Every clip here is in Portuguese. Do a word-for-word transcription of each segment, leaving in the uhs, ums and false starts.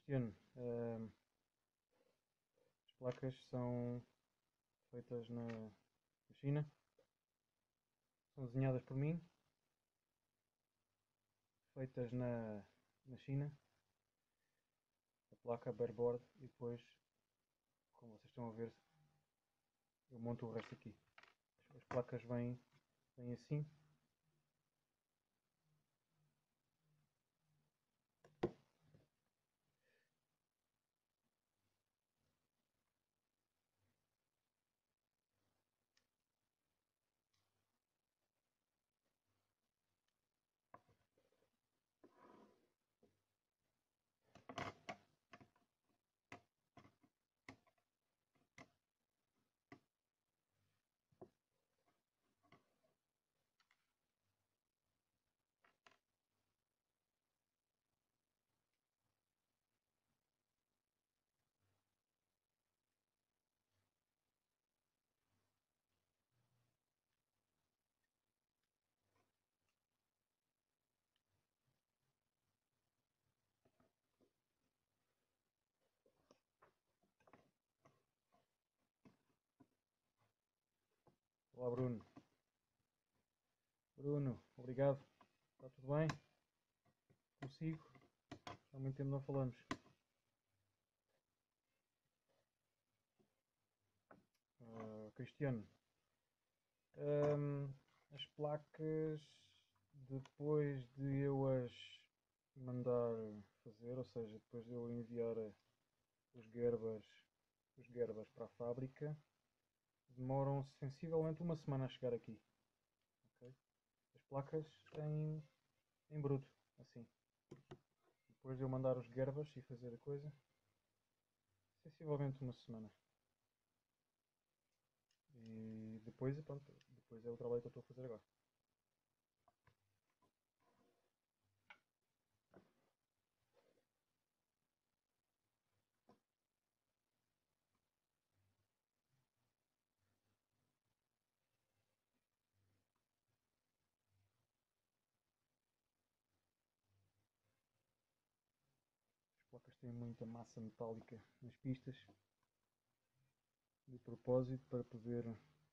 Cristiano, ehm, as placas são feitas na, na China, são desenhadas por mim, feitas na, na China, a placa bareboard, e depois, como vocês estão a ver, eu monto o resto aqui. As placas vêm, vêm assim. Olá, Bruno. Bruno, obrigado. Está tudo bem? Consigo? Há muito tempo não falamos. Ah, Cristiano, Ahm, as placas, depois de eu as mandar fazer, ou seja, depois de eu enviar os gerbas, os gerbas para a fábrica, demoram sensivelmente uma semana a chegar aqui. Ok? As placas em, em bruto, assim. Depois de eu mandar os gerbas e fazer a coisa, sensivelmente uma semana. E depois, pronto, depois é o trabalho que eu estou a fazer agora. As placas têm muita massa metálica nas pistas, de propósito, para poder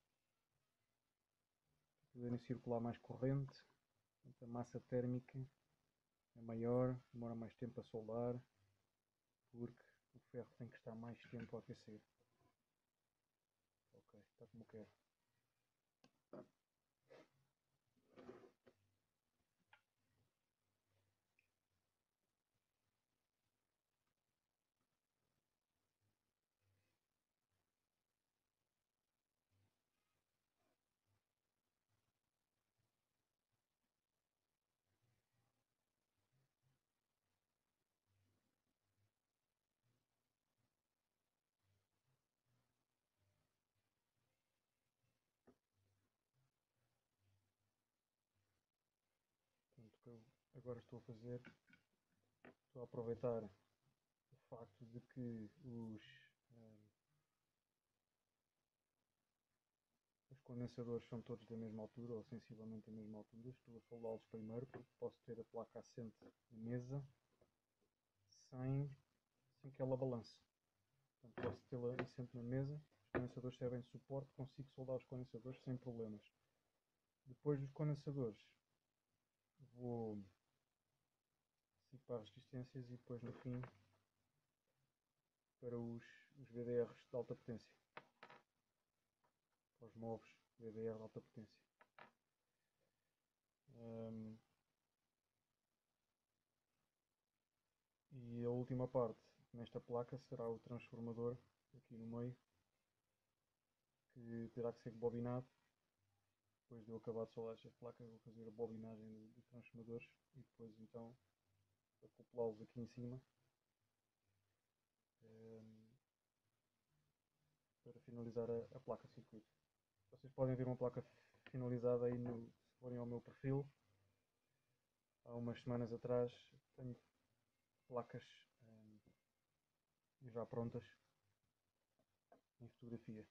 poderem circular mais corrente. Portanto, a massa térmica é maior, demora mais tempo a soldar, porque o ferro tem que estar mais tempo a aquecer. Ok, está como quero. Portanto, o que eu agora estou a fazer, estou a aproveitar o facto de que os, eh, os condensadores são todos da mesma altura, ou sensivelmente da mesma altura. Estou a soldá-los primeiro, porque posso ter a placa assente na mesa sem, sem que ela balance. Portanto, posso tê-la assente na mesa, os condensadores servem de suporte, consigo soldar os condensadores sem problemas. Depois dos condensadores, vou seguir para as resistências e depois no fim para os, os V D Rs de alta potência, para os novos V D R de alta potência. Um, e a última parte nesta placa será o transformador aqui no meio, que terá que ser bobinado. Depois de eu acabar de soldar estas placas, vou fazer a bobinagem dos transformadores e depois então acoplá-los aqui em cima, um, para finalizar a, a placa circuito. Vocês podem ver uma placa finalizada aí no, se forem ao meu perfil. Há umas semanas atrás tenho placas um, já prontas em fotografia.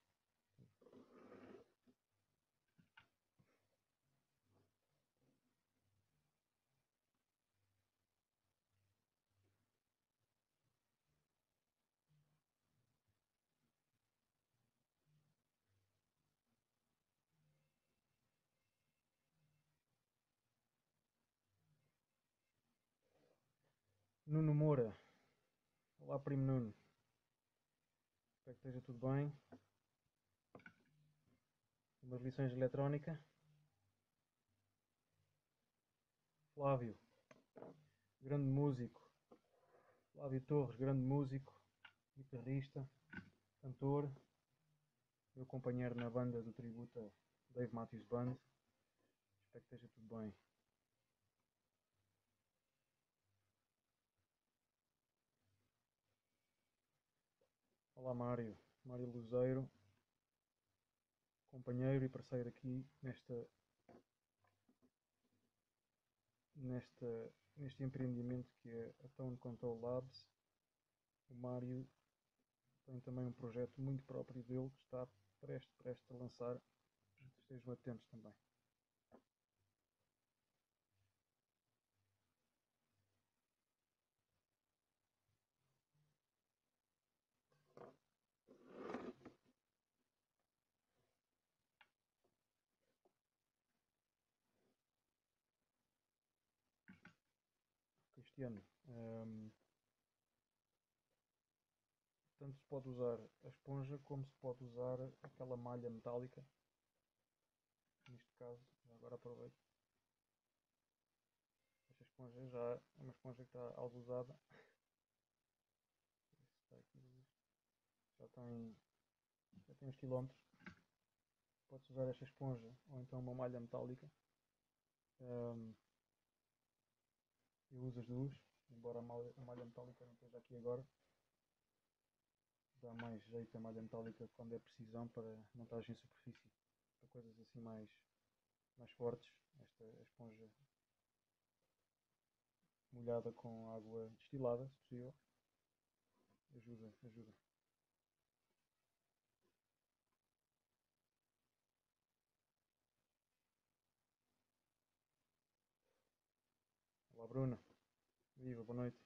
Nuno Moura. Olá, primo Nuno. Espero que esteja tudo bem. Umas lições de eletrónica. Flávio. Grande músico. Flávio Torres, grande músico. Guitarrista. Cantor. Meu companheiro na banda do tributo a Dave Matthews Band. Espero que esteja tudo bem. Olá, Mário. Mário Luzeiro. Companheiro e parceiro aqui nesta, nesta, neste empreendimento que é a Tone Control Labs. O Mário tem também um projeto muito próprio dele que está prestes, prestes a lançar. Estejam atentos também. Cristiano, hum, tanto se pode usar a esponja como se pode usar aquela malha metálica. Neste caso, já agora aproveito. Esta esponja já é uma esponja que está algo usada. Já tem, já tem uns quilómetros. Podes usar esta esponja ou então uma malha metálica. Um, eu uso as duas, embora a malha, a malha metálica não esteja aqui agora. Dá mais jeito a malha metálica quando é precisão para montagem em superfície, para coisas assim mais, mais fortes. Esta esponja molhada com água destilada, se possível, ajuda, ajuda. Olá, Bruna. Viva, boa noite.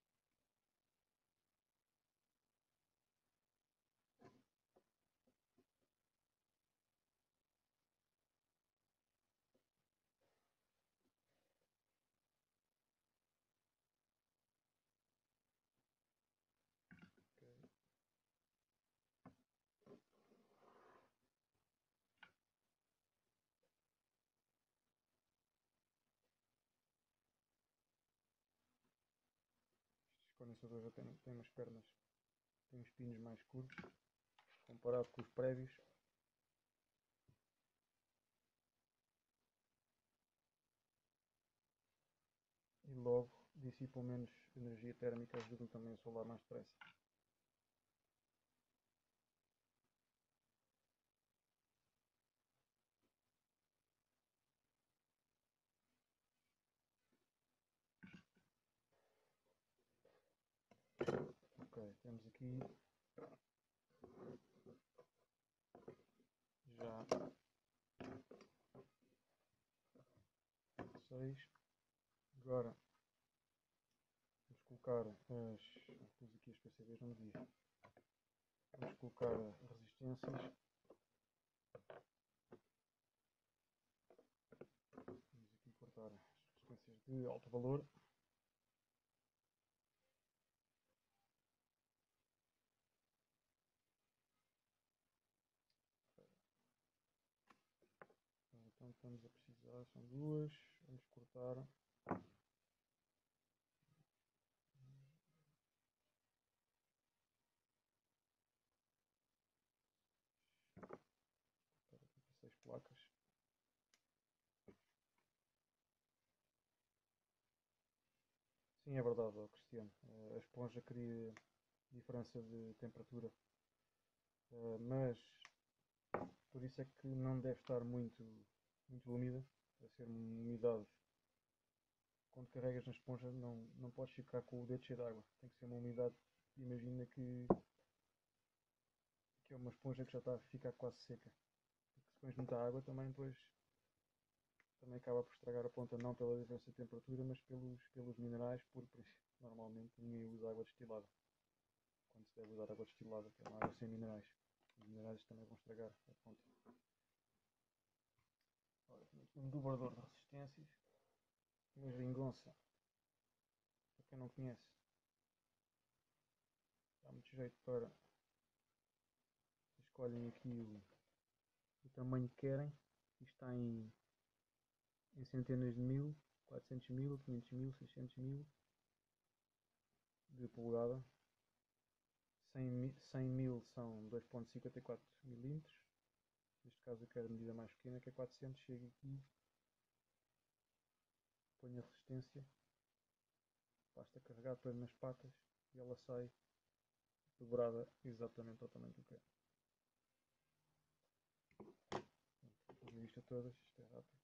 Okay. Este condensador já tem, tem umas pernas, tem uns pinos mais curtos, comparado com os prévios. E logo dissipam menos energia térmica, ajudam também a solar mais depressa. Ok, temos aqui já seis. Agora vamos colocar as. Pus aqui as P C Bs, não me diz. Vamos colocar resistências. Vamos aqui cortar as resistências de alto valor. Então estamos a precisar, são duas. Vamos cortar. Seis placas. Sim, é verdade, ó, Cristiano. A esponja cria diferença de temperatura, mas por isso é que não deve estar muito, muito úmida. Deve ser uma umidade. Quando carregas na esponja, não, não podes ficar com o dedo cheio de água. Tem que ser uma umidade. Imagina que, que é uma esponja que já está a ficar quase seca. Porque se pões muita água, também depois também acaba por estragar a ponta, não pela diferença de temperatura, mas pelos, pelos minerais, porque normalmente ninguém usa água destilada. Quando se deve usar água destilada, que é uma água sem minerais. Os minerais também vão estragar a ponta. Ora, tenho aqui um dobrador de resistências, uma geringonça, para quem não conhece, dá muito jeito para. Escolhem aqui o, o tamanho que querem. Isto está em, em centenas de mil, quatrocentos mil, quinhentos mil, seiscentos mil de polegada. cem mil são dois vírgula cinquenta e quatro milímetros. Neste caso eu quero a medida mais pequena, que é quatrocentos. Chego aqui, ponho a resistência, basta carregar depois nas patas e ela sai dobrada exatamente ao tamanho que eu quero. Vou fazer isto a todas, isto é rápido.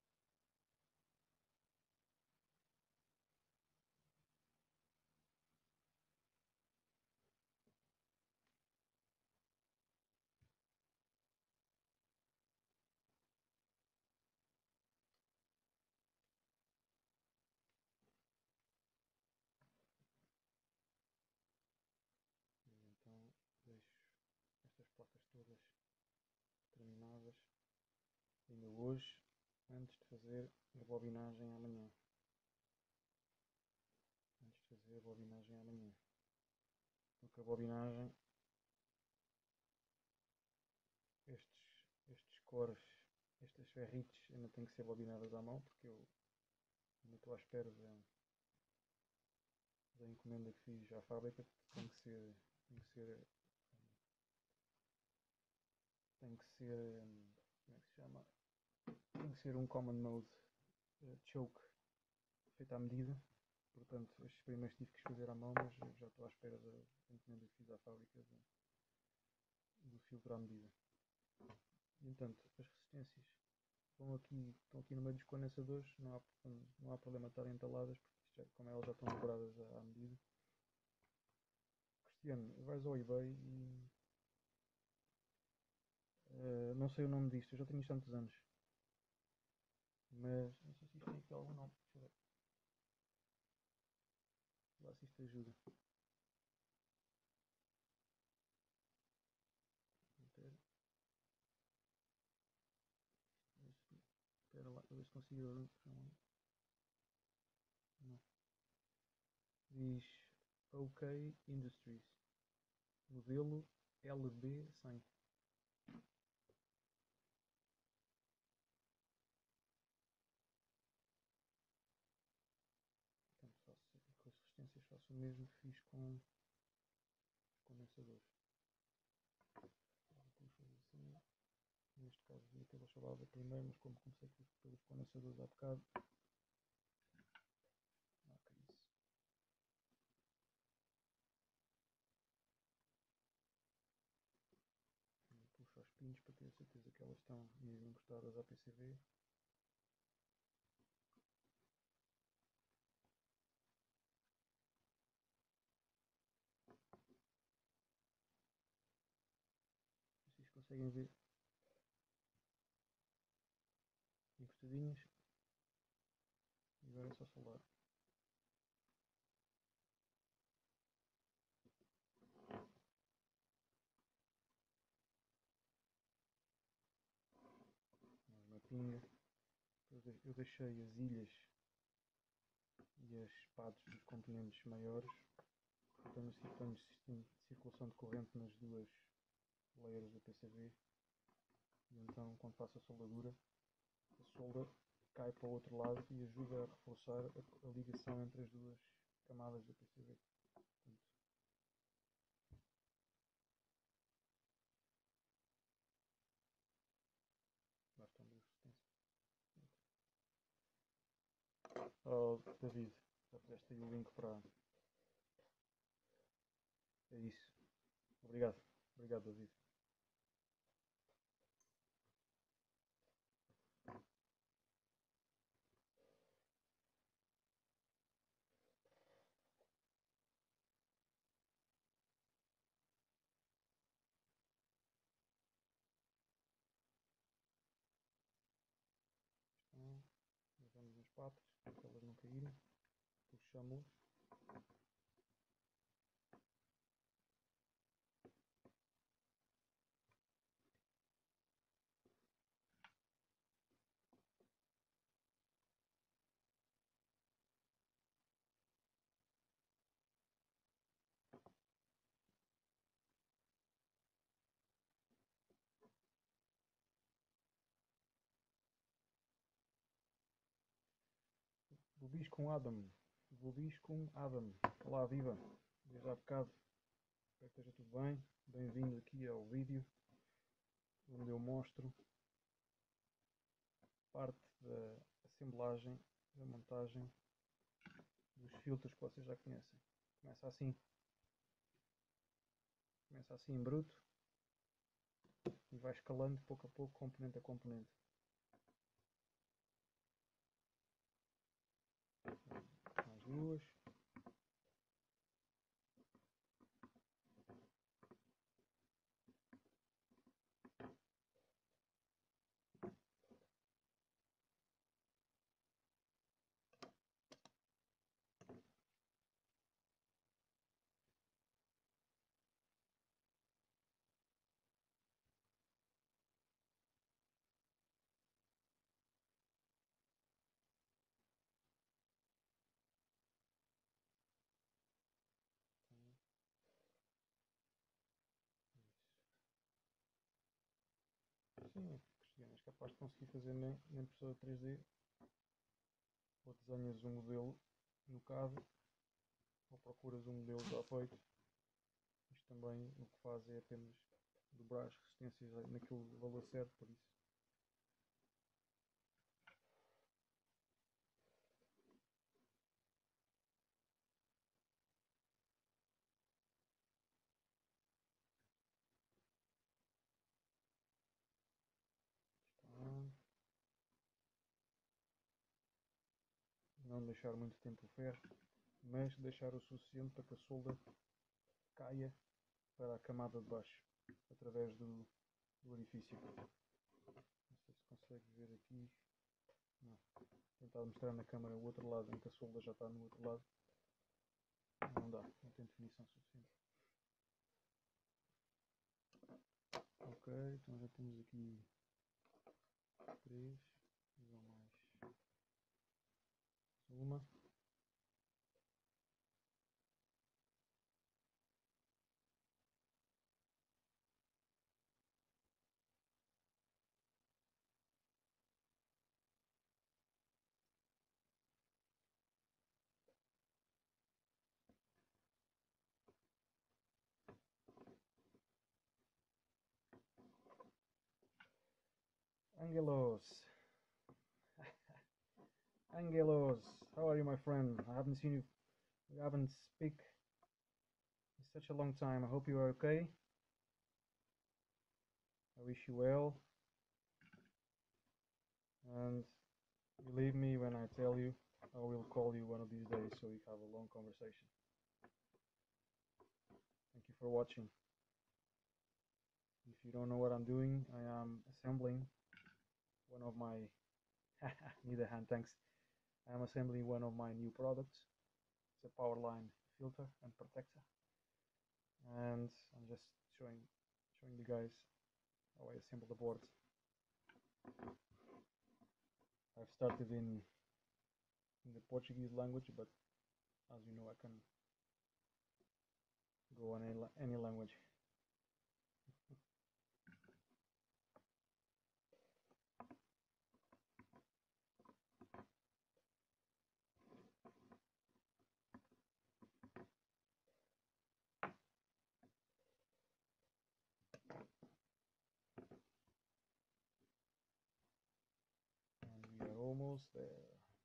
E então deixo estas placas todas terminadas ainda hoje, antes de fazer a bobinagem amanhã. Antes de fazer a bobinagem amanhã. Porque a bobinagem, estes, estes cores, estas ferrites ainda têm que ser bobinadas à mão, porque eu ainda estou à espera da, da encomenda que fiz à fábrica. Tem que ser, tem que ser, tem que ser, como é que se chama? Tem que ser um common mode uh, choke feito à medida. Portanto, estes primeiros tive que fazer à mão, mas já estou à espera da encomenda que fiz à fábrica do, do filtro à medida. E, entanto, as resistências estão aqui, estão aqui no meio dos condensadores, não há, não há problema de estarem entaladas, porque já, como elas já estão dobradas à medida. Cristiano, vais ao eBay e uh, não sei o nome disto, eu já tenho isto há tantos anos, mas não sei se isto tem aqui algum nome. Deixa eu ver. Lá se isto ajuda. Meter. Espera lá, para ver se consigo ver. Não. Diz OK Industries, modelo L B cem. Portanto, faço, com as resistências faço o mesmo que fiz com os condensadores. Puxo assim. Neste caso devia ter a primeiro, mas como comecei pelos condensadores há bocado, marca isso. Puxo aos pinos para ter a certeza que elas estão mesmo encostadas ao P C B. Vocês conseguem ver encostadinhas. E agora é só soldar. Mais uma pinga. Eu deixei as ilhas e as pads dos componentes maiores. Tenho, tenho circulação de corrente nas duas layers do P C B. E então, quando faço a soldadura, a solda cai para o outro lado e ajuda a reforçar a, a ligação entre as duas camadas do P C B. Portanto, lá estão duas resistências. Oh, David, já puseste aí o link para. É isso. Obrigado. Obrigado, David. Então, vamos nas patas, para elas não caírem. Puxamos-las. Vobiscum Adam. Vobiscum Adam. Olá, viva. Desde há bocado. Espero que esteja tudo bem. Bem-vindo aqui ao vídeo onde eu mostro parte da assemblagem, da montagem dos filtros que vocês já conhecem. Começa assim. Começa assim em bruto e vai escalando pouco a pouco, componente a componente. Mais duas. Sim, Cristiano, és capaz de conseguir fazer na na impressora três D, ou desenhas um modelo no CAD, ou procuras um modelo já feito. Isto também o que faz é apenas dobrar as resistências naquele valor certo, por isso. Está. Não deixar muito tempo o ferro, mas deixar o suficiente para que a solda caia para a camada de baixo, através do, do orifício. Não sei se consegue ver aqui. Não. Tentar mostrar na câmera o outro lado em que a solda já está no outro lado. Não dá, não tem definição suficiente. Ok, então já temos aqui três. Vou mais uma. Angelos. Angelos, how are you, my friend? I haven't seen you. We haven't speak in such a long time. I hope you are okay. I wish you well. And believe me when I tell you, I will call you one of these days so we have a long conversation. Thank you for watching. If you don't know what I'm doing, I am assembling one of my need a hand, thanks. I am assembling one of my new products. It's a power line filter and protector, and I'm just showing showing you guys how I assemble the board. I've started in in the Portuguese language, but as you know, I can go on any, any language. And we are almost there.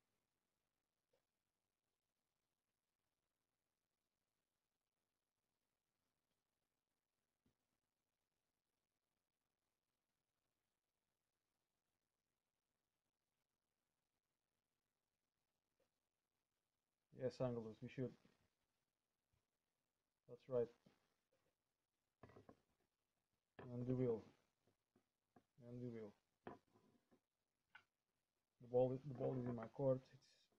Yes, Angelus, we should. That's right. And we will. And we will. The ball, the ball is in my court. It's,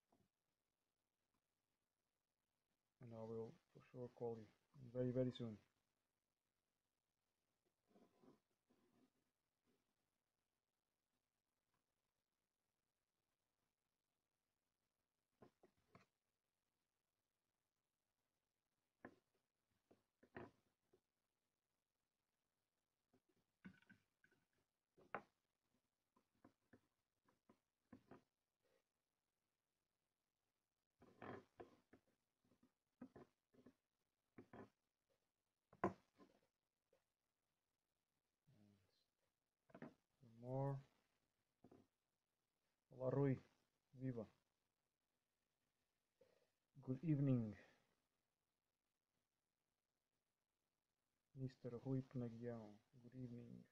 and I will for sure call you very, very soon. more. Olá Rui, viva. Good evening, mister Rui Penaguião. Good evening.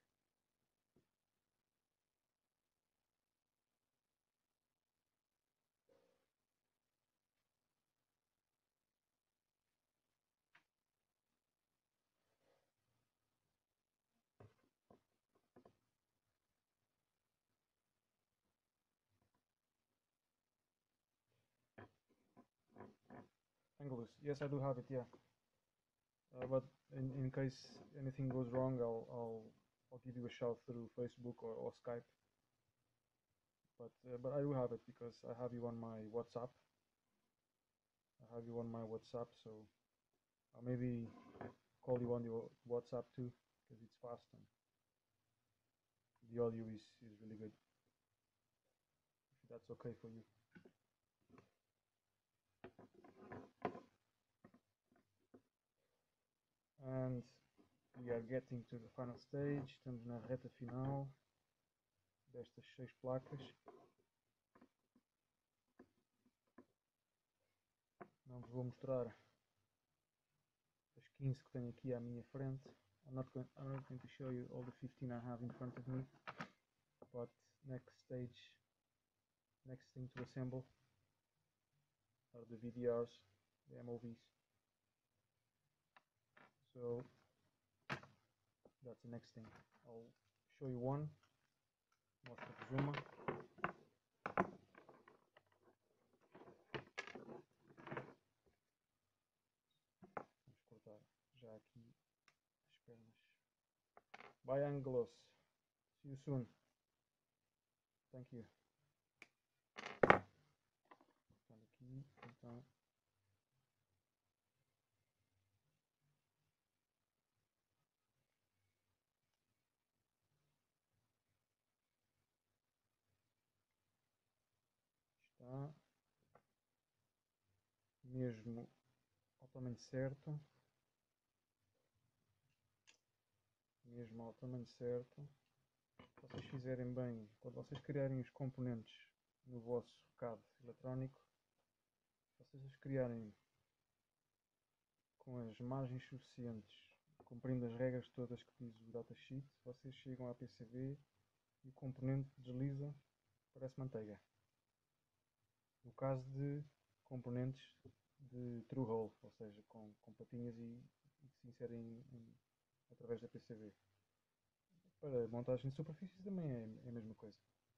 Angelus, yes, I do have it. Yeah, uh, but in, in case anything goes wrong, I'll I'll I'll give you a shout through Facebook or, or Skype. But uh, but I do have it because I have you on my WhatsApp. I have you on my WhatsApp, so I'll maybe call you on your WhatsApp too because it's fast and the audio is is really good. If that's okay for you. And we are getting to the final stage. Estamos na reta final destas seis placas. Não vos vou mostrar as quinze que tenho aqui à minha frente. I'm not going, I'm not going to show you all the fifteen I have in front of me. But next stage, next thing to assemble are the V D Rs, the M O Vs. So that's the next thing. I'll show you one. Mostro-vos uma. Vamos cortar já aqui as pernas. Bye Angelos. See you soon. Thank you. Cortando aqui, então. Está mesmo ao tamanho certo. Mesmo ao tamanho certo. Se vocês fizerem bem, quando vocês criarem os componentes no vosso recado eletrónico, se vocês os criarem com as margens suficientes, cumprindo as regras todas que diz o datasheet, vocês chegam à P C B e o componente desliza, parece manteiga. No caso de componentes de true hole, ou seja, com, com patinhas e, e que se inserem em, através da P C B. Para montagem de superfícies também é, é a mesma coisa.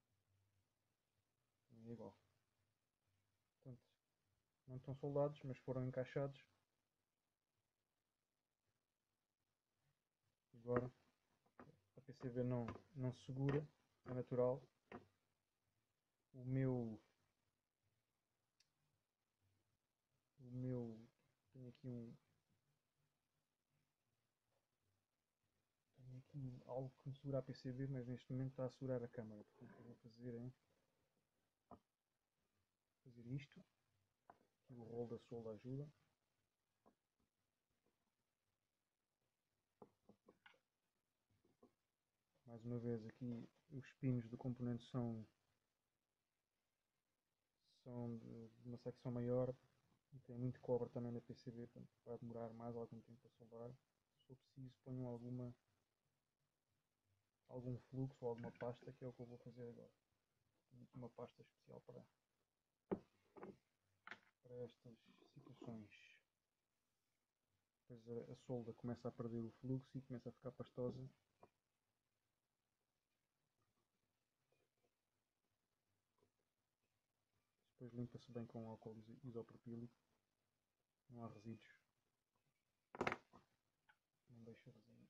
É igual. Portanto, não estão soldados, mas foram encaixados. Agora a P C B não, não segura, é natural. O meu o meu tenho aqui um tenho aqui um, algo que me segura a P C B, mas neste momento está a segurar a câmara. Portanto, o que eu vou fazer é fazer isto. Aqui o rolo da solda ajuda. Mais uma vez aqui os pinos do componente são são de, de uma secção maior e tem muito cobre também na P C B, portanto vai demorar mais algum tempo a soldar. Se for preciso, ponham alguma algum fluxo ou alguma pasta, que é o que eu vou fazer agora. Tenho uma pasta especial para, para estas situações. Depois a, a solda começa a perder o fluxo e começa a ficar pastosa. Depois limpa-se bem com álcool isopropílico. Não há resíduos. Não deixa resíduos.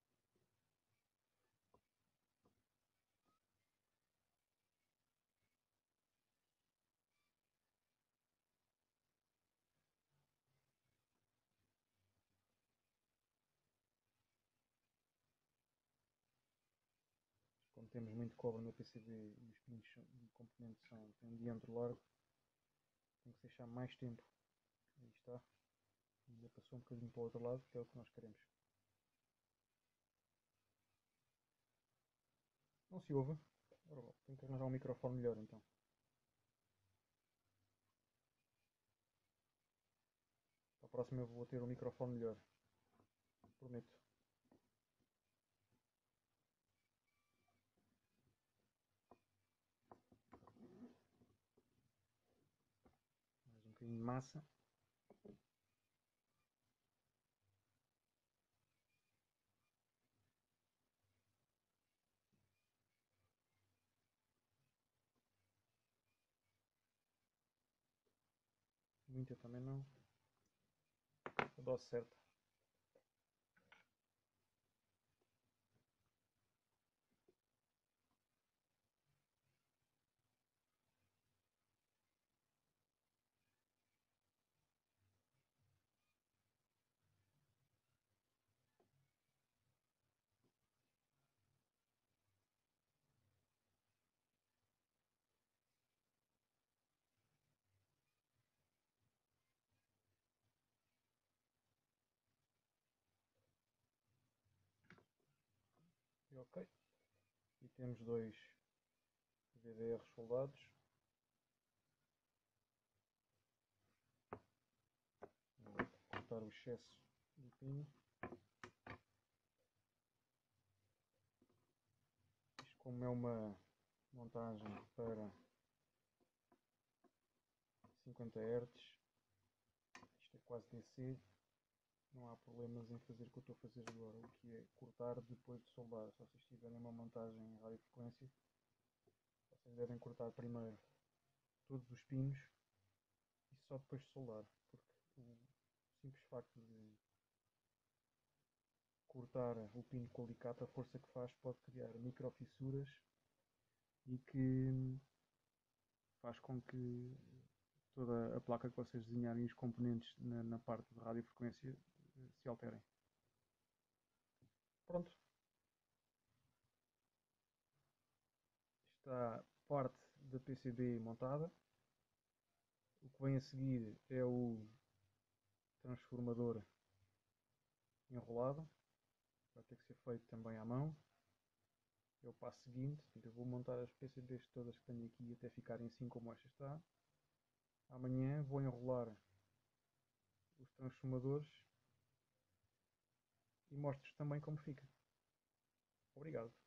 Como temos muito cobre na P C B e os pinos e componentes são, têm um diâmetro largo, tem que deixar mais tempo. Aí está. Ainda passou um bocadinho para o outro lado, que é o que nós queremos. Não se ouve? Ora, bom, tenho que arranjar um microfone melhor então. Para a próxima eu vou ter um microfone melhor. Prometo. Mais um bocadinho de massa. Muita também não. A dose certa. E ok. E temos dois V D Rs soldados. Vou cortar o excesso do pino. Isto, como é uma montagem para cinquenta hertz, isto é quase D C, não há problemas em fazer o que eu estou a fazer agora, o que é cortar depois de soldar. Se vocês tiverem uma montagem em radiofrequência, vocês devem cortar primeiro todos os pinos e só depois de soldar, porque o simples facto de cortar o pino com o alicate, a força que faz pode criar microfissuras e que faz com que toda a placa que vocês desenharem, os componentes na, na parte de radiofrequência, se alterem. Pronto. Está parte da P C B montada. O que vem a seguir é o transformador enrolado. Vai ter que ser feito também à mão. É o passo seguinte. Eu vou montar as P C Bs todas que tenho aqui até ficarem assim como esta está. Amanhã vou enrolar os transformadores e mostro-vos também como fica. Obrigado.